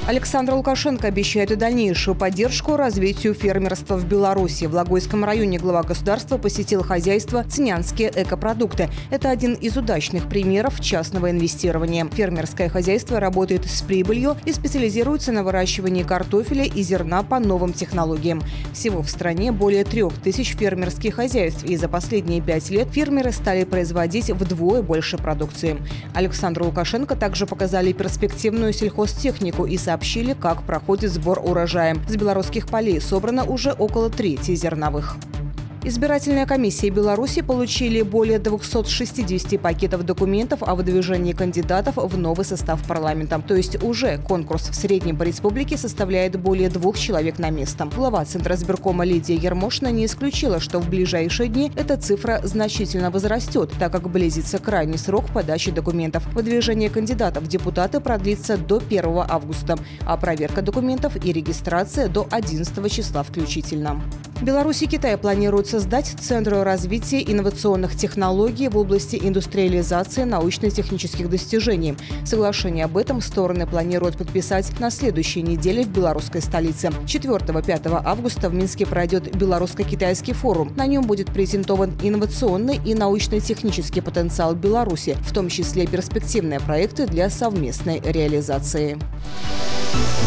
Александр Лукашенко обещает дальнейшую поддержку развитию фермерства в Беларуси. В Логойском районе глава государства посетил хозяйство «Цинянские экопродукты». Это один из удачных примеров частного инвестирования. Фермерское хозяйство работает с прибылью и специализируется на выращивании картофеля и зерна по новым технологиям. Всего в стране более 3000 фермерских хозяйств, и за последние 5 лет фермеры стали производить вдвое больше продукции. Александру Лукашенко также показали перспективную сельхозтехнику и сообщили, как проходит сбор урожая. С белорусских полей собрано уже около трети зерновых. Избирательные комиссии Беларуси получили более 260 пакетов документов о выдвижении кандидатов в новый состав парламента. То есть уже конкурс в среднем по республике составляет более 2 человек на место. Глава Центризбиркома Лидия Ермошина не исключила, что в ближайшие дни эта цифра значительно возрастет, так как близится крайний срок подачи документов. Выдвижение кандидатов в депутаты продлится до 1 августа, а проверка документов и регистрация до 11 числа включительно. Беларусь и Китай планируют создать Центры развития инновационных технологий в области индустриализации научно-технических достижений. Соглашение об этом стороны планируют подписать на следующей неделе в белорусской столице. 4-5 августа в Минске пройдет Белорусско-Китайский форум. На нем будет презентован инновационный и научно-технический потенциал Беларуси, в том числе перспективные проекты для совместной реализации.